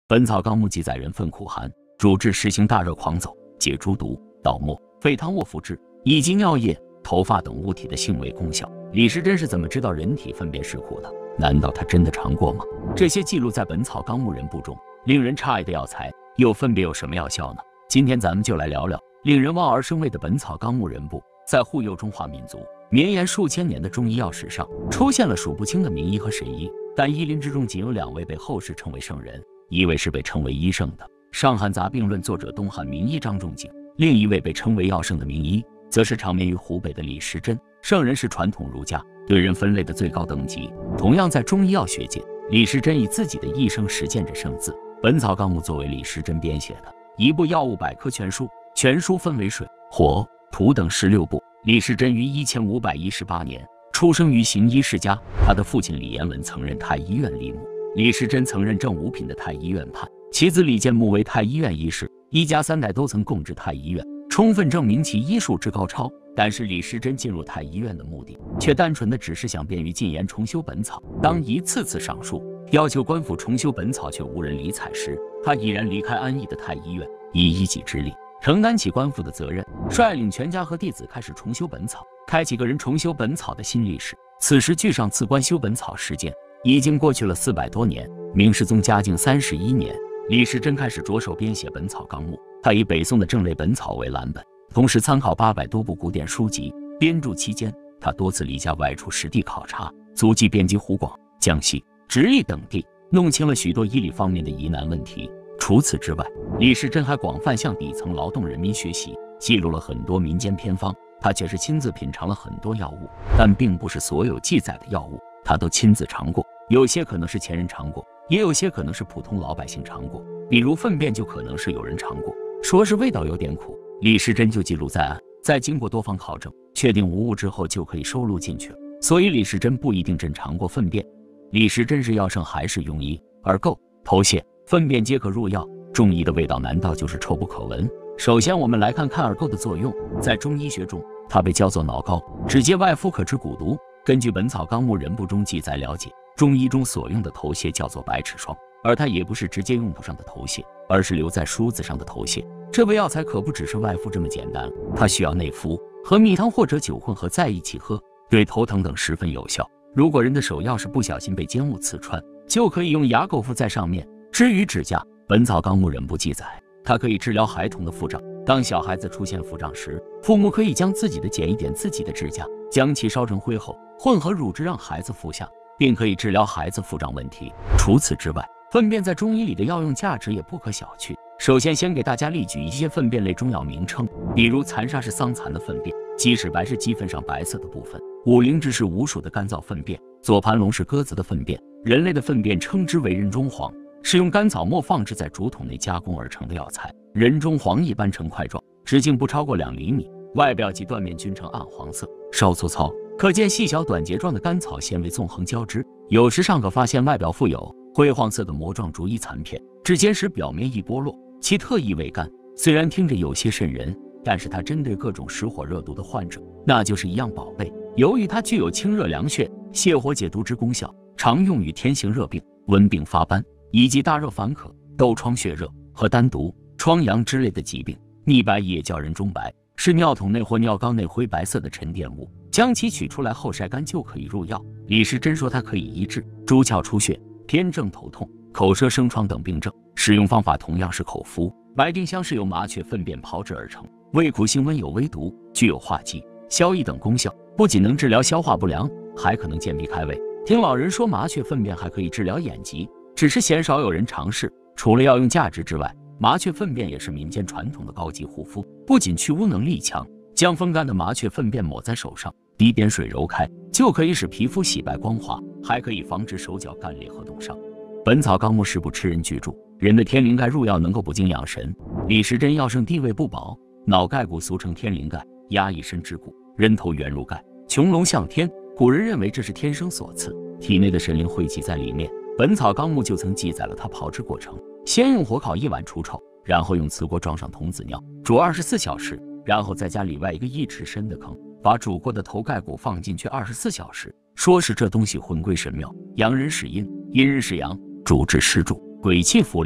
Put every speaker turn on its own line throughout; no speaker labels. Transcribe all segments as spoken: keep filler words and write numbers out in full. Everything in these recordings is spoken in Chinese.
本草纲目记载，人粪苦寒，主治实行大热狂走、解诸毒、倒沫、沸汤卧服之，以及尿液、头发等物体的性味功效。李时珍是怎么知道人体粪便是苦的？难道他真的尝过吗？这些记录在《本草纲目人部》中，令人诧异的药材又分别有什么药效呢？今天咱们就来聊聊令人望而生畏的《本草纲目人部》。在护佑中华民族绵延数千年的中医药史上，出现了数不清的名医和神医，但医林之中仅有两位被后世称为圣人，一位是被称为医圣的《伤寒杂病论》作者东汉名医张仲景，另一位被称为药圣的名医，则是长眠于湖北的李时珍。圣人是传统儒家对人分类的最高等级。同样在中医药学界，李时珍以自己的一生实践着圣字。《本草纲目》作为李时珍编写的一部药物百科全书，全书分为水、火、土等十六部。李时珍于一千五百一十八年出生于行医世家，他的父亲李延文曾任太医院吏目，李时珍曾任正五品的太医院判，其子李建木为太医院医师，一家三代都曾供职太医院，充分证明其医术之高超。但是李时珍进入太医院的目的，却单纯的只是想便于禁言重修本草。当一次次上书要求官府重修本草却无人理睬时，他毅然离开安逸的太医院，以一己之力承担起官府的责任，率领全家和弟子开始重修本草，开启个人重修本草的新历史。此时距上次官修本草时间已经过去了四百多年。明世宗嘉靖三十一年，李时珍开始着手编写《本草纲目》，他以北宋的正类本草为蓝本，同时参考八百多部古典书籍。编著期间，他多次离家外出实地考察，足迹遍及湖广、江西、直隶等地，弄清了许多医理方面的疑难问题。除此之外，李时珍还广泛向底层劳动人民学习，记录了很多民间偏方。他却是亲自品尝了很多药物，但并不是所有记载的药物他都亲自尝过，有些可能是前人尝过，也有些可能是普通老百姓尝过。比如粪便就可能是有人尝过，说是味道有点苦，李时珍就记录在案，在经过多方考证确定无误之后就可以收录进去了。所以李时珍不一定真尝过粪便。李时珍是药圣还是庸医？耳垢、头屑、粪便皆可入药，中医的味道难道就是臭不可闻？首先我们来看看耳垢的作用。在中医学中，它被叫做脑膏，直接外敷可治蛊毒。根据《本草纲目人部》中记载了解，中医中所用的头屑叫做白齿霜，而它也不是直接用途上的头屑，而是留在梳子上的头屑。这味药材可不只是外敷这么简单，它需要内服，和蜜汤或者酒混合在一起喝，对头疼等十分有效。如果人的手要是不小心被尖物刺穿，就可以用牙垢敷在上面。至于指甲，《本草纲目人部》记载，它可以治疗孩童的腹胀。当小孩子出现腹胀时，父母可以将自己的剪一点自己的指甲，将其烧成灰后，混合乳汁让孩子服下，并可以治疗孩子腹胀问题。除此之外，粪便在中医里的药用价值也不可小觑。首先先给大家例举一些粪便类中药名称，比如残沙是桑蚕的粪便，鸡屎白是鸡粪上白色的部分，五灵芝是鼯鼠的干燥粪便，左盘龙是鸽子的粪便。人类的粪便称之为人中黄，是用干草末放置在竹筒内加工而成的药材。人中黄一般呈块状，直径不超过两厘米，外表及断面均呈暗黄色，稍粗糙，可见细小短节状的干草纤维纵横交织，有时尚可发现外表附有灰黄色的膜状竹衣残片，至坚时表面易剥落，其特异味甘。虽然听着有些瘆人，但是它针对各种实火热毒的患者，那就是一样宝贝。由于它具有清热凉血、泻火解毒之功效，常用于天行热病、温病发斑以及大热烦渴、痘疮血热和丹毒、疮疡之类的疾病。腻白也叫人中白，是尿桶内或尿缸内灰白色的沉淀物，将其取出来后晒干就可以入药。李时珍说它可以医治猪窍出血、偏正头痛、口舌生疮等病症，使用方法同样是口服。白丁香是由麻雀粪便炮制而成，味苦性温，有微毒，具有化积、消翳等功效，不仅能治疗消化不良，还可能健脾开胃。听老人说麻雀粪便还可以治疗眼疾，只是鲜少有人尝试。除了药用价值之外，麻雀粪便也是民间传统的高级护肤，不仅去污能力强，将风干的麻雀粪便抹在手上，滴点水揉开，就可以使皮肤洗白光滑，还可以防止手脚干裂和冻伤。本草纲目是部吃人巨著，人的天灵盖入药能够补精养神。李时珍药圣地位不保，脑盖骨俗称天灵盖，压一身之骨，人头圆如盖，穹隆向天。古人认为这是天生所赐，体内的神灵汇集在里面。本草纲目就曾记载了它炮制过程，先用火烤一碗除臭，然后用瓷锅装上童子尿，煮二十四小时，然后再加里外一个一尺深的坑，把煮过的头盖骨放进去二十四小时。说是这东西魂归神庙，阳人使阴，阴人使阳，主治湿注，鬼气伏连，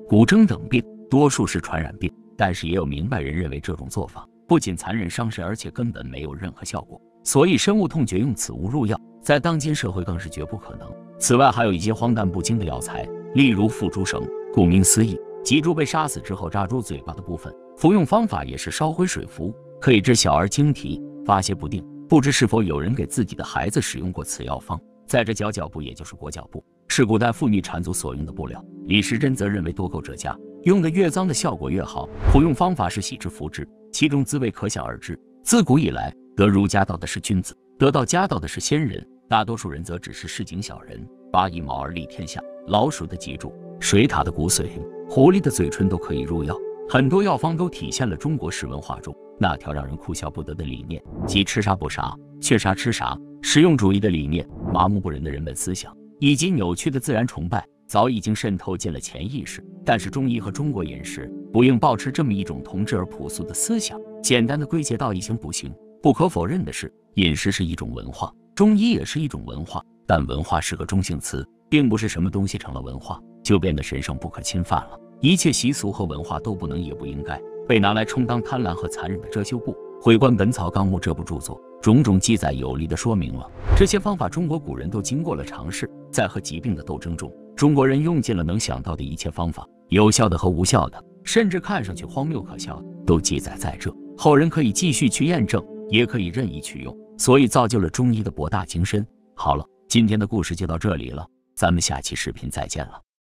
骨蒸等病，多数是传染病，但是也有明白人认为这种做法不仅残忍伤身，而且根本没有任何效果，所以深恶痛绝用此物入药，在当今社会更是绝不可能。此外，还有一些荒诞不经的药材，例如缚猪绳。顾名思义，吉猪被杀死之后扎住嘴巴的部分，服用方法也是烧灰水服，可以治小儿惊啼、发泄不定。不知是否有人给自己的孩子使用过此药方？在这脚脚布，也就是裹脚布，是古代妇女缠足所用的布料。李时珍则认为多垢者佳，用的越脏的效果越好。服用方法是洗之服之，其中滋味可想而知。自古以来，得儒家道的是君子，得道家道的是先人，大多数人则只是市井小人。拔一毛而利天下，老鼠的脊柱、水獭的骨髓、狐狸的嘴唇都可以入药。很多药方都体现了中国式文化中那条让人哭笑不得的理念，即吃啥不啥，缺啥吃啥。实用主义的理念、麻木不仁的人本思想以及扭曲的自然崇拜，早已经渗透进了潜意识。但是中医和中国饮食不应保持这么一种同质而朴素的思想，简单的归结到一行不行。不可否认的是，饮食是一种文化，中医也是一种文化，但文化是个中性词，并不是什么东西成了文化就变得神圣不可侵犯了。一切习俗和文化都不能也不应该被拿来充当贪婪和残忍的遮羞布。回观《本草纲目》这部著作，种种记载有力地说明了这些方法中国古人都经过了尝试。在和疾病的斗争中，中国人用尽了能想到的一切方法，有效的和无效的，甚至看上去荒谬可笑的，都记载在这。后人可以继续去验证，也可以任意取用，所以造就了中医的博大精深。好了，今天的故事就到这里了，咱们下期视频再见了。